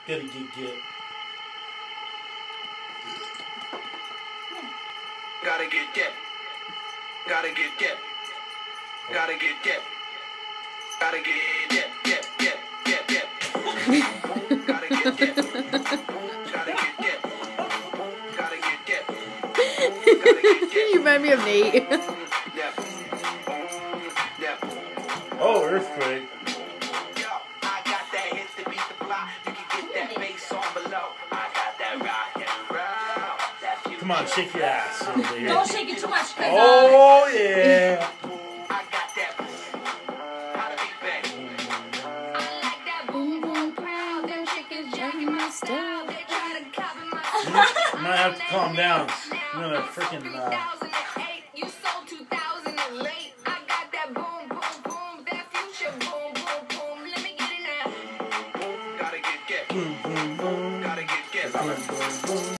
Gotta get. Gotta get dip. Gotta get dip. Gotta get dip. Gotta get dip. Gotta get dip. Gotta get dip. Gotta get dip. Gotta get dip. You remind me of Nate. Oh, earthquake. Yo, I got that hit to beat the block. You can get that bass on below. I got that rock and roll. Come on, shake your ass. Don't shake it too much, cause Oh yeah. I got that. How to be back. I like that boom boom crowd. Them chickens jacking my style. They try to copy my style. You might have to calm down. I'm gonna freaking. 2008, you sold 2000 late. I got that boom boom boom. That future boom boom boom. Let me get it now. Gotta get dip. Boom, boom, boom. Gotta get dip. Boom, boom, boom.